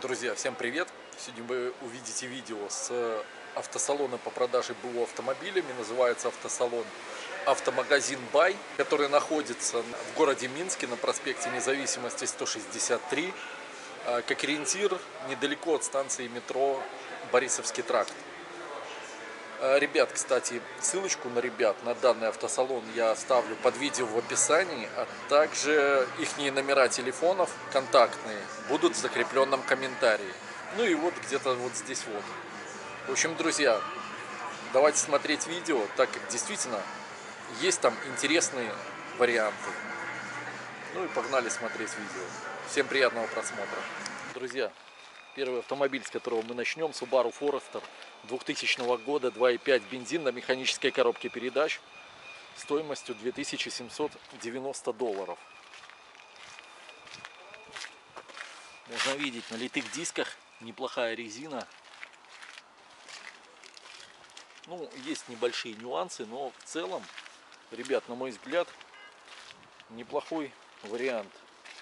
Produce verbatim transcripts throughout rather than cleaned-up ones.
Друзья, всем привет! Сегодня вы увидите видео с автосалона по продаже БУ автомобилями. Называется автосалон «Автомагазин Бай», который находится в городе Минске на проспекте Независимости сто шестьдесят три. Как ориентир, недалеко от станции метро Борисовский тракт. Ребят, кстати, ссылочку на ребят, на данный автосалон я оставлю под видео в описании, а также их номера телефонов контактные будут в закрепленном комментарии. Ну и вот где-то вот здесь вот. В общем, друзья, давайте смотреть видео, так как действительно есть там интересные варианты. Ну и погнали смотреть видео. Всем приятного просмотра. Друзья, первый автомобиль, с которого мы начнем, Subaru Forester двухтысячного года, два и пять бензин на механической коробке передач стоимостью две тысячи семьсот девяносто долларов. Можно видеть, на литых дисках неплохая резина. Ну, есть небольшие нюансы, но в целом, ребят, на мой взгляд, неплохой вариант.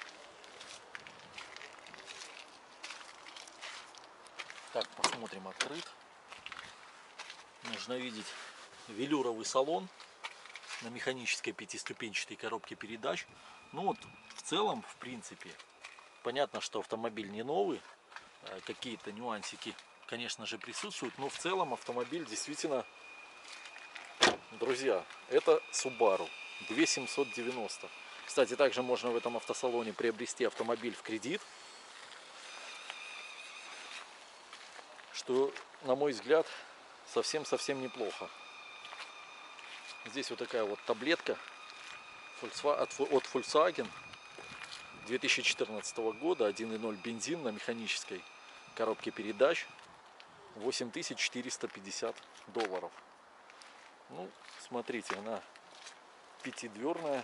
Так, посмотрим, открыт. Можно видеть велюровый салон на механической пятиступенчатой коробке передач. Ну вот, в целом, в принципе, понятно, что автомобиль не новый. Какие-то нюансики, конечно же, присутствуют. Но в целом автомобиль действительно, друзья, это Subaru две тысячи семьсот девяносто. Кстати, также можно в этом автосалоне приобрести автомобиль в кредит, что, на мой взгляд, совсем-совсем неплохо. Здесь вот такая вот таблетка от Volkswagen две тысячи четырнадцатого года, один и ноль бензин на механической коробке передач, восемь тысяч четыреста пятьдесят долларов. Ну, смотрите, она пятидверная,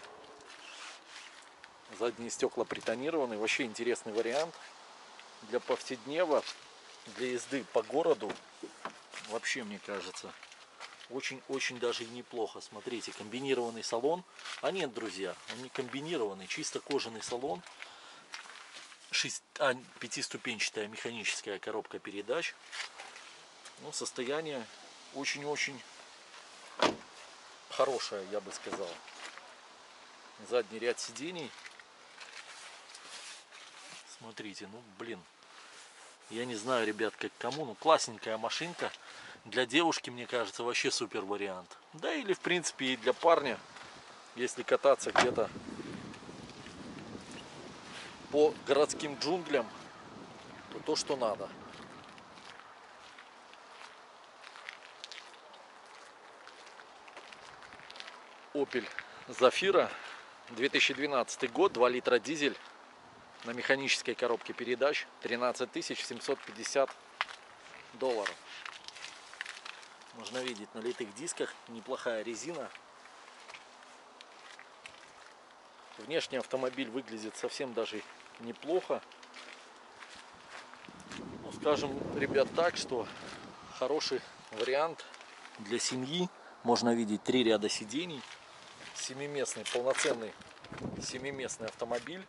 задние стекла притонированы. Вообще интересный вариант для повседнева, для езды по городу. Вообще, мне кажется, очень-очень даже и неплохо. Смотрите, комбинированный салон. А нет, друзья, он не комбинированный, чисто кожаный салон. шесть, а, пятиступенчатая механическая коробка передач. Ну, состояние очень-очень хорошее, я бы сказал. Задний ряд сидений. Смотрите, ну, блин. Я не знаю, ребят, как кому, но классненькая машинка. Для девушки, мне кажется, вообще супер вариант. Да или, в принципе, и для парня, если кататься где-то по городским джунглям, то то, что надо. Opel Zafira, две тысячи двенадцатый год, два литра дизель на механической коробке передач, тринадцать тысяч семьсот пятьдесят долларов. Можно видеть, на литых дисках неплохая резина. Внешний автомобиль выглядит совсем даже неплохо. Ну, скажем, ребят, так, что хороший вариант для семьи. Можно видеть три ряда сидений. Семиместный, полноценный семиместный автомобиль.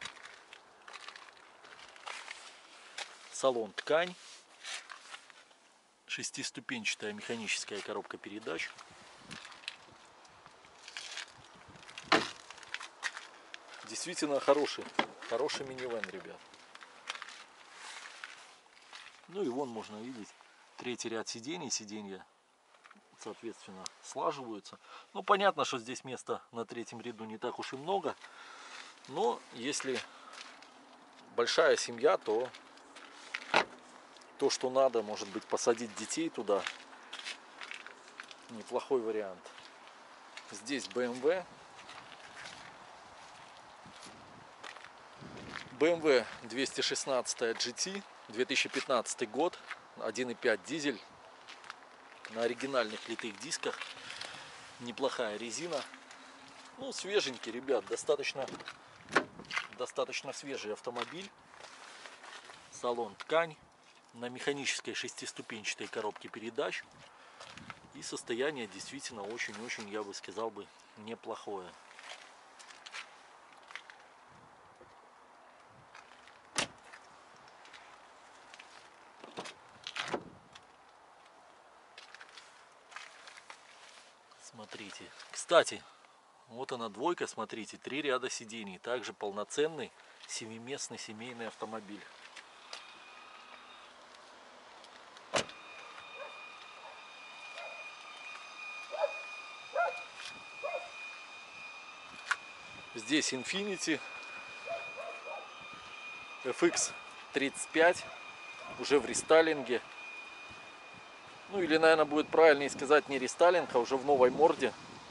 Салон ткань. Шестиступенчатая механическая коробка передач. Действительно хороший, хороший минивэн, ребят. Ну и вон можно видеть третий ряд сидений. Сиденья, соответственно, слаживаются. Ну, понятно, что здесь места на третьем ряду не так уж и много. Но если большая семья, то то, что надо, может быть, посадить детей туда. Неплохой вариант. Здесь бэ эм вэ. бэ эм вэ двести шестнадцать джи ти, две тысячи пятнадцатый год, один и пять дизель на оригинальных литых дисках. Неплохая резина. Ну, свеженький, ребят, достаточно, достаточно свежий автомобиль. Салон ткань на механической шестиступенчатой коробке передач. И состояние действительно очень-очень, я бы сказал бы, неплохое. Смотрите. Кстати, вот она двойка, смотрите, три ряда сидений. Также полноценный семиместный семейный автомобиль. Здесь Infiniti эф икс тридцать пять, уже в рестайлинге. Ну или, наверное, будет правильнее сказать не рестайлинг, а уже в новой морде.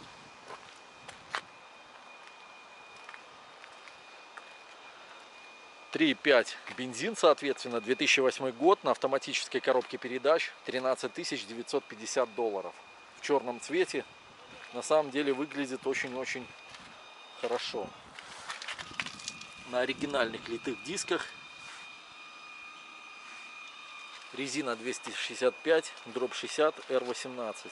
три и пять бензин, соответственно, две тысячи восьмой год, на автоматической коробке передач, тринадцать тысяч девятьсот пятьдесят долларов. В черном цвете. На самом деле выглядит очень-очень хорошо. На оригинальных литых дисках. Резина двести шестьдесят пять, дробь шестьдесят, эр восемнадцать.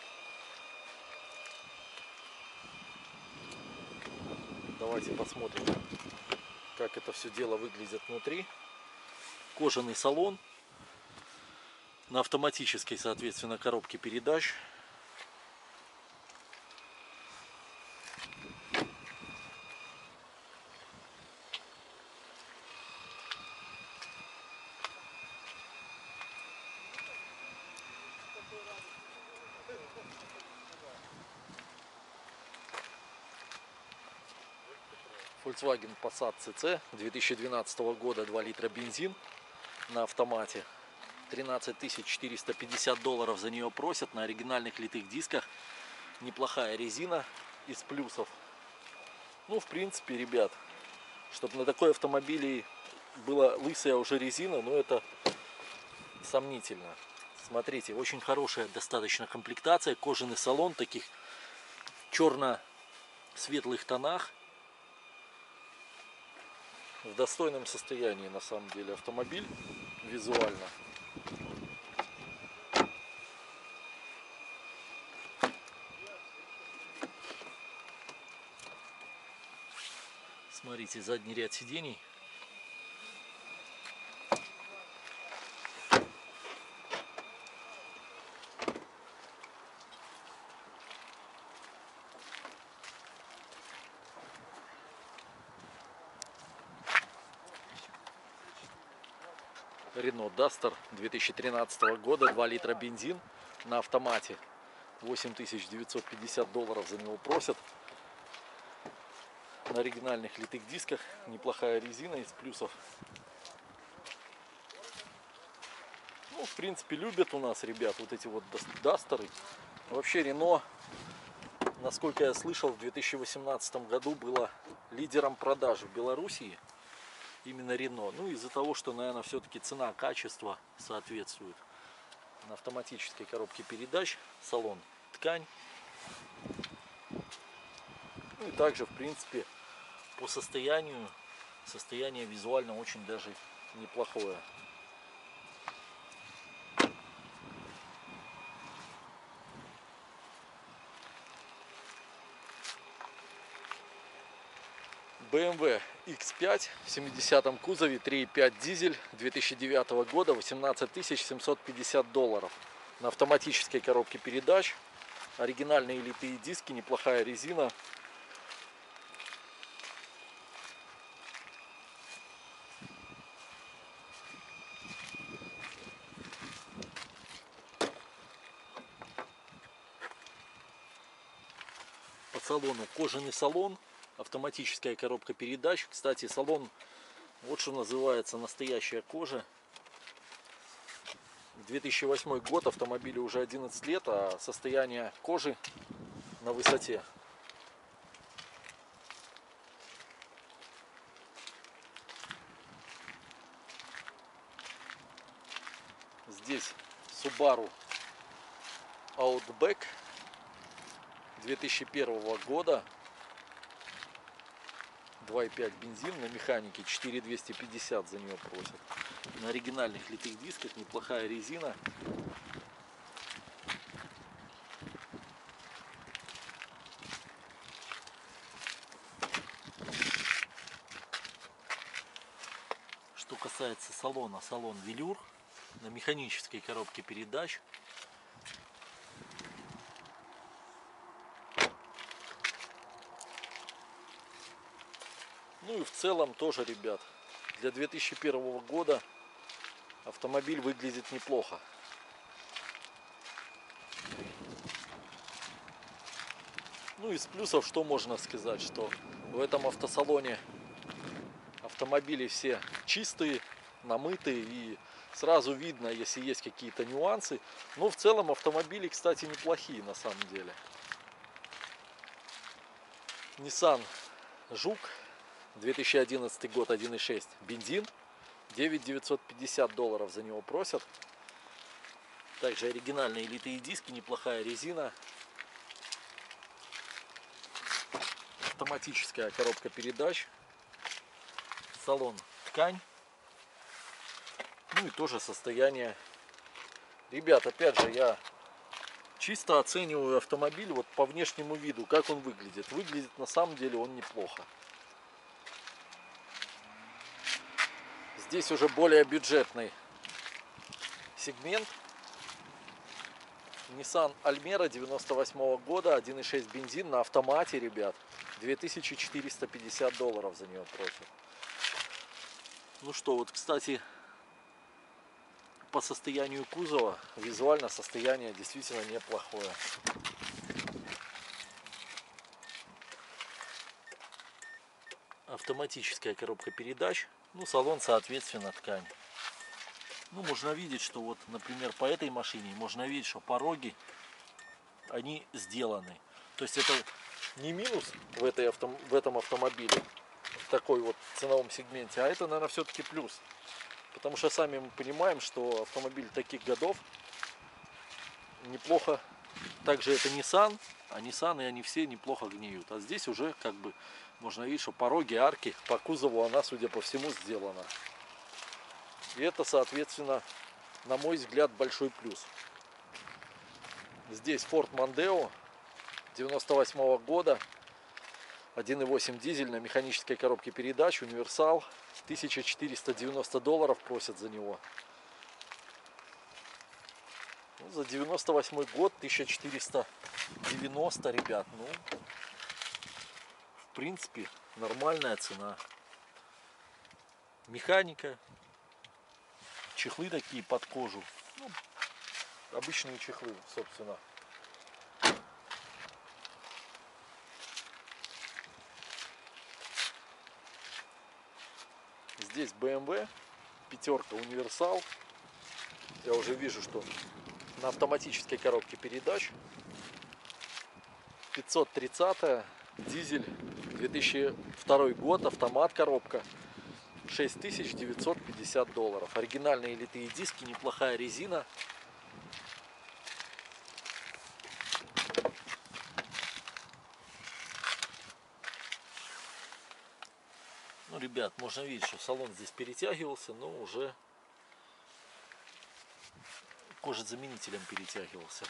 Давайте посмотрим, как это все дело выглядит внутри. Кожаный салон. На автоматической, соответственно, коробке передач. Volkswagen Passat си си две тысячи двенадцатого года, два литра бензин на автомате. тринадцать тысяч четыреста пятьдесят долларов за нее просят, на оригинальных литых дисках. Неплохая резина из плюсов. Ну, в принципе, ребят, чтобы на такой автомобиле была лысая уже резина, но это сомнительно. Смотрите, очень хорошая достаточно комплектация, кожаный салон, таких черно-светлых тонах. В достойном состоянии, на самом деле, автомобиль визуально. Смотрите, задний ряд сидений. Renault Duster две тысячи тринадцатого года, два литра бензин на автомате. восемь тысяч девятьсот пятьдесят долларов за него просят. На оригинальных литых дисках, неплохая резина из плюсов. Ну, в принципе, любят у нас, ребят, вот эти вот дастеры. Вообще, Renault, насколько я слышал, в две тысячи восемнадцатом году было лидером продаж в Белоруссии. Именно Renault. Ну, из-за того, что, наверное, все-таки цена-качество соответствует. На автоматической коробке передач, салон ткань. Ну и также, в принципе, по состоянию, состояние визуально очень даже неплохое. бэ эм вэ икс пять в семидесятом кузове, три и пять дизель, две тысячи девятого года, восемнадцать тысяч семьсот пятьдесят долларов. На автоматической коробке передач, оригинальные литые диски, неплохая резина. По салону кожаный салон, автоматическая коробка передач. Кстати, салон, вот что называется, настоящая кожа. две тысячи восьмой год, автомобилю уже одиннадцать лет, а состояние кожи на высоте. Здесь Subaru Outback две тысячи первого года, два и пять бензин на механике, четыре тысячи двести пятьдесят за нее просят. На оригинальных литых дисках, неплохая резина. Что касается салона, салон велюр на механической коробке передач. Ну и в целом тоже, ребят, для две тысячи первого года автомобиль выглядит неплохо. Ну из плюсов что можно сказать, что в этом автосалоне автомобили все чистые, намытые, и сразу видно, если есть какие-то нюансы. Но в целом автомобили, кстати, неплохие на самом деле. Nissan Жук, две тысячи одиннадцатый год, один и шесть, бензин, девять тысяч девятьсот пятьдесят долларов за него просят. Также оригинальные литые диски, неплохая резина. Автоматическая коробка передач. Салон ткань. Ну и тоже состояние. Ребят, опять же, я чисто оцениваю автомобиль вот по внешнему виду, как он выглядит. Выглядит на самом деле он неплохо. Здесь уже более бюджетный сегмент. Nissan Almera девяносто восьмого года, один и шесть бензин на автомате, ребят. две тысячи четыреста пятьдесят долларов за нее просят. Ну что, вот, кстати, по состоянию кузова, визуально состояние действительно неплохое. Автоматическая коробка передач. Ну, салон, соответственно, ткань. Ну, можно видеть, что вот, например, по этой машине можно видеть, что пороги, они сделаны. То есть это не минус в, этой авто, в этом автомобиле, в такой вот ценовом сегменте, а это, наверное, все-таки плюс. Потому что сами мы понимаем, что автомобиль таких годов неплохо. Также это Nissan, а Nissan и они все неплохо гниют. А здесь уже как бы можно видеть, что пороги, арки по кузову она, судя по всему, сделана. И это, соответственно, на мой взгляд, большой плюс. Здесь Ford Mondeo девяносто восьмого года, один и восемь дизель на механической коробке передач, универсал. тысяча четыреста девяносто долларов просят за него. Ну, за девяносто восьмой год тысяча четыреста девяносто, ребят. Ну, в принципе, нормальная цена. Механика. Чехлы такие под кожу. Ну, обычные чехлы, собственно. Здесь бэ эм вэ, пятерка универсал. Я уже вижу, что на автоматической коробке передач. пятьсот тридцатая, дизель, две тысячи второй год, автомат, коробка. шесть тысяч девятьсот пятьдесят долларов. Оригинальные литые диски, неплохая резина. Ну, ребят, можно видеть, что салон здесь перетягивался, но уже кожезаменителем перетягивался.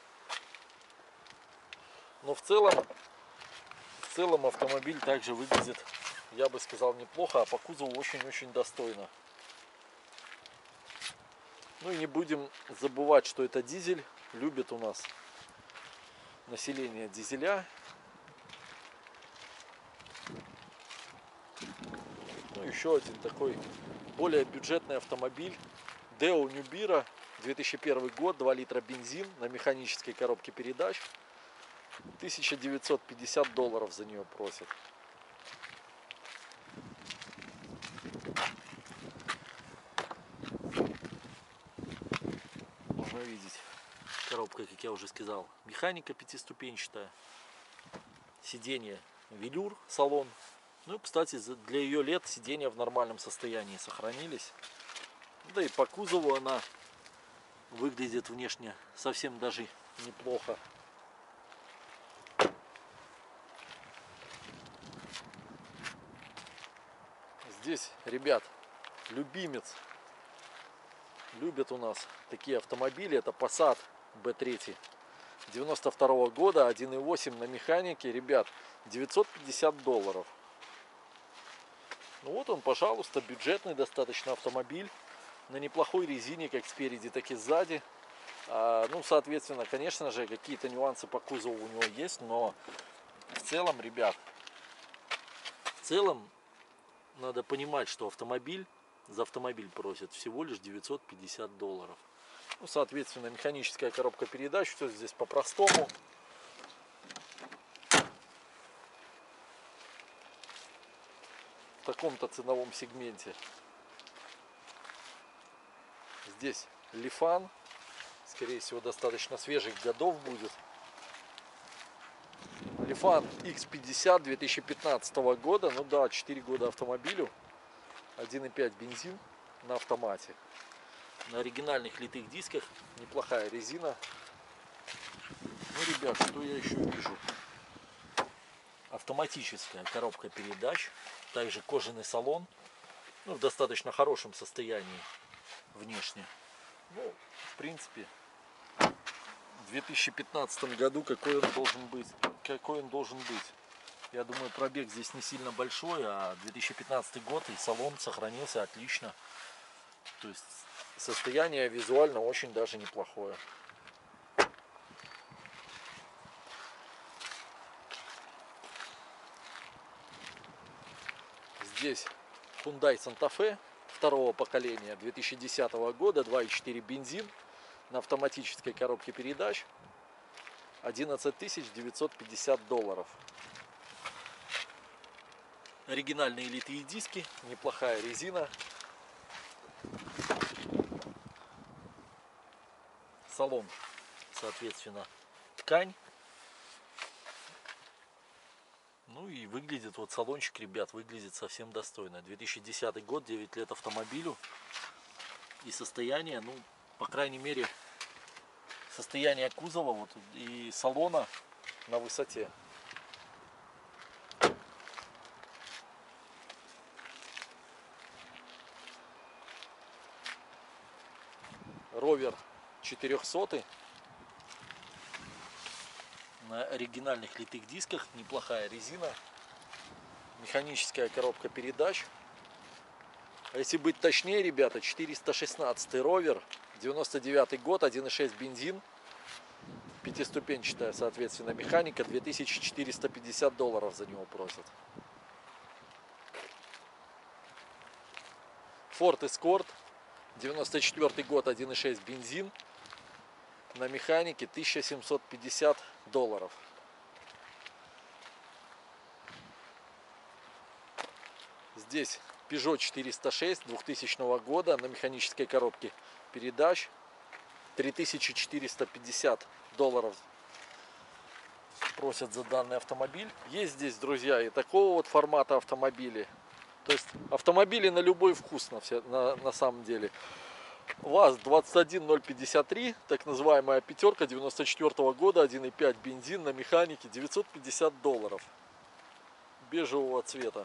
Но в целом, в целом автомобиль также выглядит, я бы сказал, неплохо, а по кузову очень-очень достойно. Ну и не будем забывать, что это дизель. Любит у нас население дизеля. Ну, еще один такой более бюджетный автомобиль. Deo Nubira, две тысячи первый год, два литра бензин на механической коробке передач. тысяча девятьсот пятьдесят долларов за нее просят. Можно видеть, коробка, как я уже сказал, механика пятиступенчатая. Сиденье велюр, салон. Ну и, кстати, для ее лет сиденья в нормальном состоянии сохранились. Да и по кузову она выглядит внешне совсем даже неплохо. Здесь, ребят, любимец. Любят у нас такие автомобили. Это Passat бэ три девяносто второго года, один и восемь на механике. Ребят, девятьсот пятьдесят долларов. Ну вот он, пожалуйста, бюджетный достаточно автомобиль. На неплохой резине, как спереди, так и сзади. А, ну, соответственно, конечно же, какие-то нюансы по кузову у него есть. Но в целом, ребят, в целом надо понимать, что автомобиль, за автомобиль просят всего лишь девятьсот пятьдесят долларов. Ну, соответственно, механическая коробка передач, все здесь по-простому. В таком-то ценовом сегменте. Здесь Лифан, скорее всего, достаточно свежих годов будет. Лифан икс пятьдесят две тысячи пятнадцатого года, ну да, четыре года автомобилю, один и пять бензин на автомате. На оригинальных литых дисках, неплохая резина. Ну, ребят, что я еще вижу? Автоматическая коробка передач, также кожаный салон, ну, в достаточно хорошем состоянии внешне. Ну, в принципе, в две тысячи пятнадцатом году какой он должен быть? Какой он должен быть? Я думаю, пробег здесь не сильно большой, а две тысячи пятнадцатый год, и салон сохранился отлично. То есть состояние визуально очень даже неплохое. Здесь Hyundai Santa Fe второго поколения две тысячи десятого года, два и четыре бензин на автоматической коробке передач, одиннадцать тысяч девятьсот пятьдесят долларов. Оригинальные литые диски, неплохая резина. Салон, соответственно, ткань. Ну и выглядит вот салончик, ребят, выглядит совсем достойно. две тысячи десятый год, девять лет автомобилю. И состояние, ну, по крайней мере, состояние кузова вот, и салона на высоте. Ровер четыреста на оригинальных литых дисках, неплохая резина, механическая коробка передач. А если быть точнее, ребята, четыреста шестнадцатый ровер, девяносто девятый год, один и шесть бензин, пятиступенчатая, соответственно, механика, две тысячи четыреста пятьдесят долларов за него просят. Ford Escort, девяносто четвёртый год, один и шесть бензин, на механике, тысяча семьсот пятьдесят долларов. Здесь Peugeot четыреста шесть двухтысячного года на механической коробке передач, три тысячи четыреста пятьдесят долларов просят за данный автомобиль. Есть здесь, друзья, и такого вот формата автомобили. То есть автомобили на любой вкус, на, все, на, на самом деле. ВАЗ двадцать один ноль пятьдесят три, так называемая пятерка девяносто четвёртого года, один и пять бензин на механике, девятьсот пятьдесят долларов, бежевого цвета.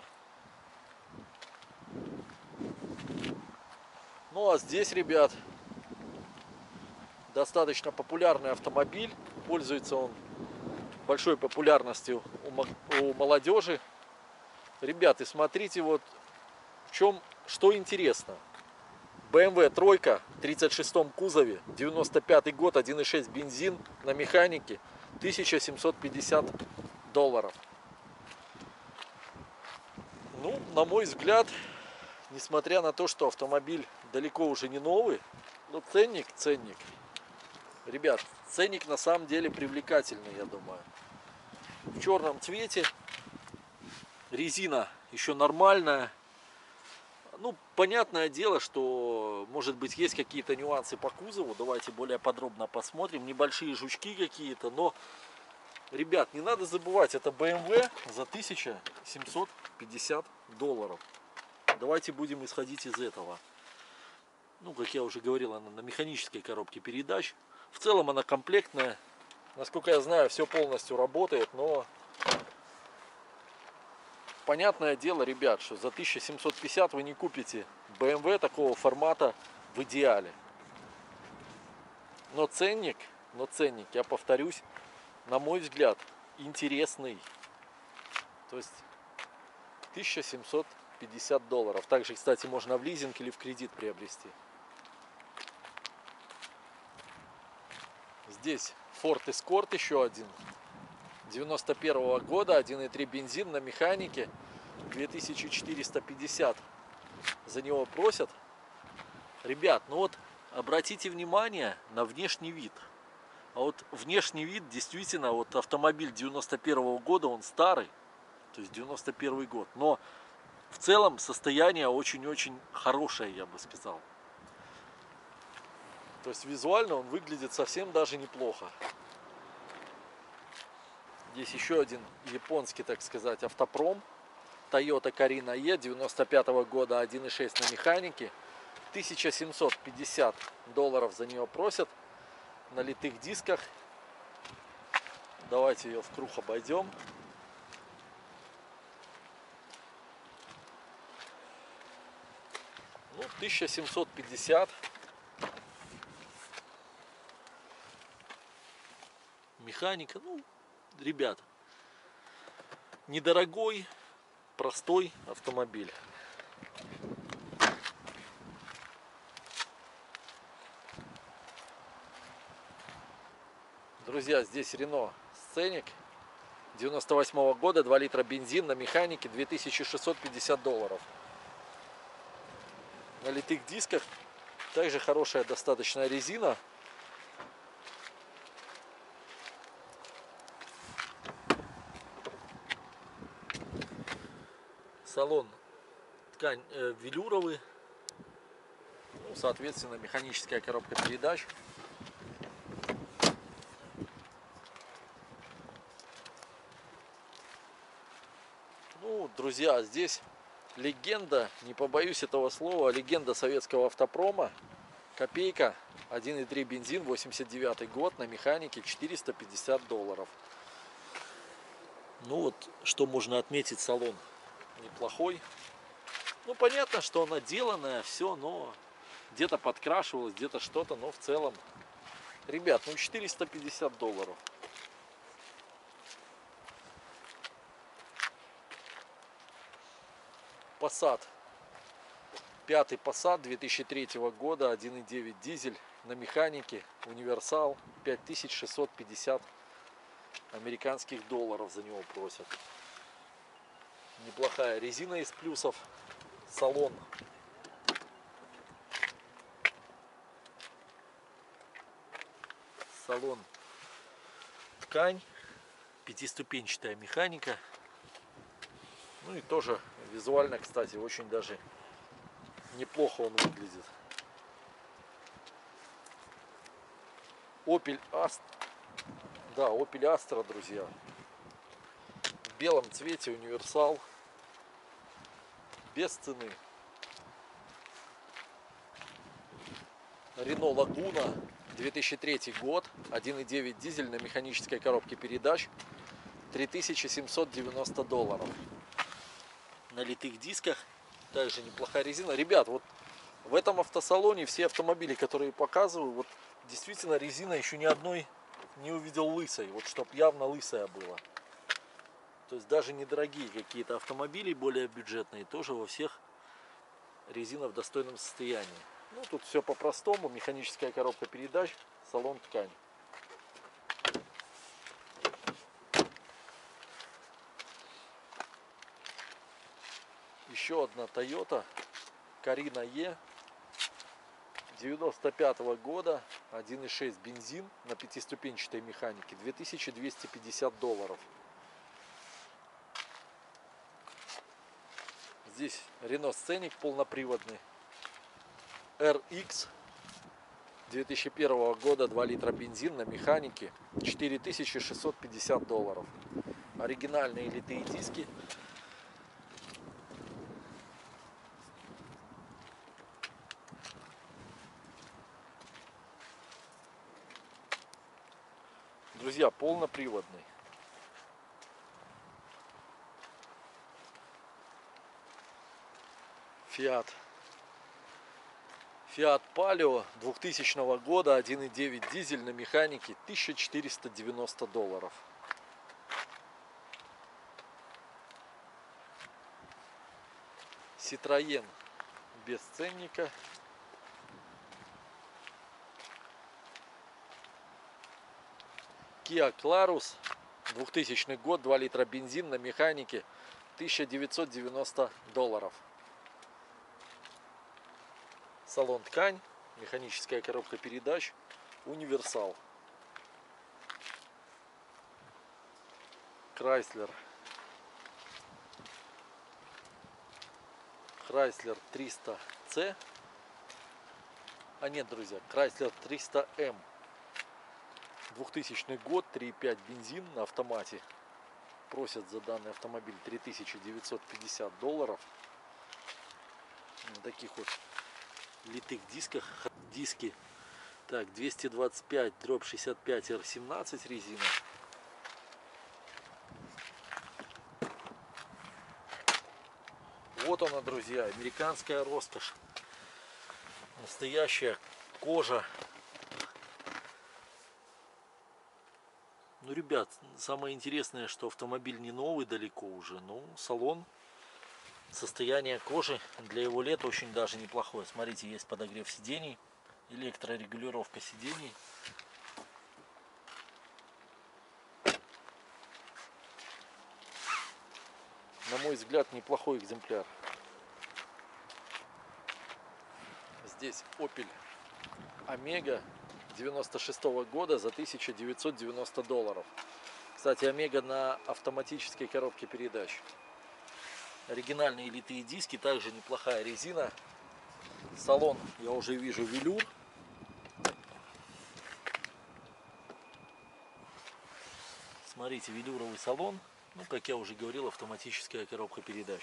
Ну а здесь, ребят, достаточно популярный автомобиль, пользуется он большой популярностью у, у молодежи. Ребята, смотрите, вот в чем, что интересно. бэ эм вэ тройка в тридцать шестом кузове, девяносто пятый год, один и шесть бензин на механике, тысяча семьсот пятьдесят долларов. Ну, на мой взгляд, несмотря на то, что автомобиль далеко уже не новый, но ценник, ценник. Ребят, ценник на самом деле привлекательный, я думаю. В черном цвете, резина еще нормальная. Ну, понятное дело, что, может быть, есть какие-то нюансы по кузову. Давайте более подробно посмотрим. Небольшие жучки какие-то, но, ребят, не надо забывать, это бэ эм вэ за тысячу семьсот пятьдесят долларов. Давайте будем исходить из этого. Ну, как я уже говорил, она на механической коробке передач. В целом она комплектная. Насколько я знаю, все полностью работает, но... Понятное дело, ребят, что за тысячу семьсот пятьдесят вы не купите бэ эм вэ такого формата в идеале. Но ценник, но ценник, я повторюсь, на мой взгляд, интересный. То есть тысяча семьсот пятьдесят долларов. Также, кстати, можно в лизинг или в кредит приобрести. Здесь Ford Escort еще один. девяносто первого года, один и три бензин на механике. две тысячи четыреста пятьдесят за него просят. Ребят, ну вот обратите внимание на внешний вид. А вот внешний вид действительно, вот автомобиль девяносто первого года, он старый, то есть девяносто первый год. Но в целом состояние очень-очень хорошее, я бы сказал. То есть визуально он выглядит совсем даже неплохо. Здесь еще один японский, так сказать, автопром. Toyota Carina E девяносто пятого года, один и шесть на механике. тысяча семьсот пятьдесят долларов за нее просят. На литых дисках. Давайте ее в круг обойдем. Ну, тысяча семьсот пятьдесят. Механика, ну, ребят, недорогой, простой автомобиль. Друзья, здесь Renault Scenic девяносто восьмого года, два литра бензин на механике, две тысячи шестьсот пятьдесят долларов. На литых дисках, также хорошая достаточно резина. Салон, ткань э, велюровый, ну, соответственно, механическая коробка передач. Ну, друзья, здесь легенда, не побоюсь этого слова, легенда советского автопрома. Копейка, один и три бензин, восемьдесят девятый год, на механике, четыреста пятьдесят долларов. Ну вот, что можно отметить, салон неплохой. Ну, понятно, что она деланная, все, но где-то подкрашивалось, где-то что-то, но в целом, ребят, ну четыреста пятьдесят долларов. Passat. Пятый Passat две тысячи третьего года, один и девять дизель на механике, универсал, пять тысяч шестьсот пятьдесят американских долларов за него просят. Неплохая резина из плюсов. Салон. Салон. Ткань. Пятиступенчатая механика. Ну и тоже визуально, кстати, очень даже неплохо он выглядит. Opel Astra. Да, Opel Astra, друзья. В белом цвете, универсал. Без цены. Renault Laguna, две тысячи третий год, один и девять дизель на механической коробке передач, три тысячи семьсот девяносто долларов. На литых дисках, также неплохая резина. Ребят, вот в этом автосалоне все автомобили, которые показываю, вот действительно резина еще ни одной не увидел лысой, вот чтоб явно лысая была. То есть даже недорогие какие-то автомобили, более бюджетные, тоже во всех резина в достойном состоянии. Ну, тут все по-простому, механическая коробка передач, салон, ткань. Еще одна Toyota Carina E девяносто пятого года, один и шесть бензин на пятиступенчатой механике, две тысячи двести пятьдесят долларов. Здесь Renault Scenic полноприводный, эр икс две тысячи первого года, два литра бензин на механике, четыре тысячи шестьсот пятьдесят долларов. Оригинальные литые диски. Друзья, полноприводный. Fiat. Fiat Palio двухтысячного года, один и девять дизель на механике, тысяча четыреста девяносто долларов. Citroën без ценника. Kia Clarus, двухтысячный год, два литра бензин на механике, тысяча девятьсот девяносто долларов. Салон ткань, механическая коробка передач, универсал. Chrysler. Chrysler триста С. А нет, друзья, Chrysler триста М. двухтысячный год, три и пять бензин на автомате. Просят за данный автомобиль три тысячи девятьсот пятьдесят долларов. На таких вот литых дисках. Диски. Так, двести двадцать пять дробь шестьдесят пять эр семнадцать резина. Вот она, друзья, американская роскошь. Настоящая кожа. Ну, ребят, самое интересное, что автомобиль не новый далеко уже. Ну, салон, состояние кожи для его лет очень даже неплохое. Смотрите, есть подогрев сидений, электрорегулировка сидений. На мой взгляд, неплохой экземпляр. Здесь Opel Omega девяносто шестого года за тысяча девятьсот девяносто долларов. Кстати, Omega на автоматической коробке передач. Оригинальные литые диски, также неплохая резина. Салон, я уже вижу, велюр. Смотрите, велюровый салон. Ну, как я уже говорил, автоматическая коробка передач.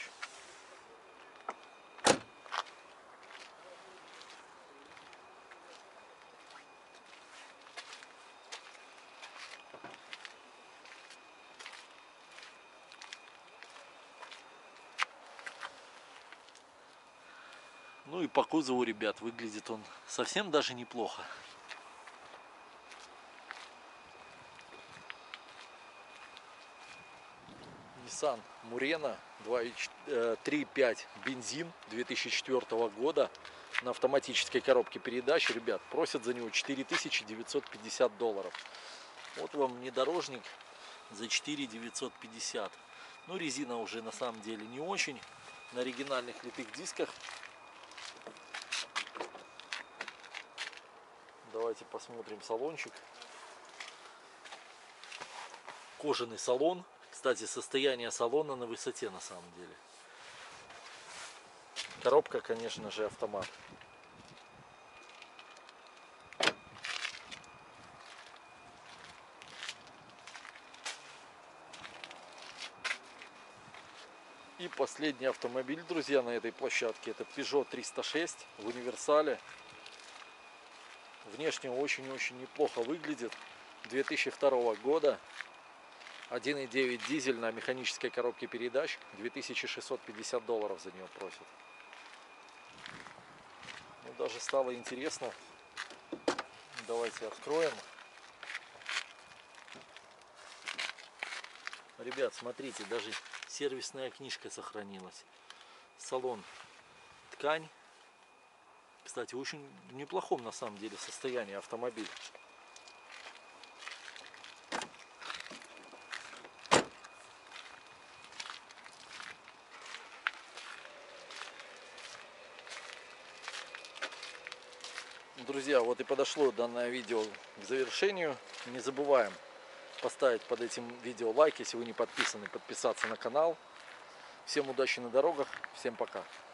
Ну и по кузову, ребят, выглядит он совсем даже неплохо. Nissan Murena три и пять бензин две тысячи четвёртого года на автоматической коробке передач. Ребят, просят за него четыре тысячи девятьсот пятьдесят долларов. Вот вам внедорожник за четыре тысячи девятьсот пятьдесят. Ну, резина уже на самом деле не очень. На оригинальных литых дисках. Давайте посмотрим салончик. Кожаный салон. Кстати, состояние салона на высоте на самом деле. Коробка, конечно же, автомат. И последний автомобиль, друзья, на этой площадке. Это Peugeot триста шесть в универсале. Внешне очень-очень неплохо выглядит. две тысячи второго года. один и девять дизель на механической коробке передач. две тысячи шестьсот пятьдесят долларов за нее просят. Ну, даже стало интересно. Давайте откроем. Ребят, смотрите, даже сервисная книжка сохранилась. Салон ткань. Кстати, очень в неплохом на самом деле состоянии автомобиль. Друзья, вот и подошло данное видео к завершению. Не забываем поставить под этим видео лайк, если вы не подписаны, подписаться на канал. Всем удачи на дорогах, всем пока.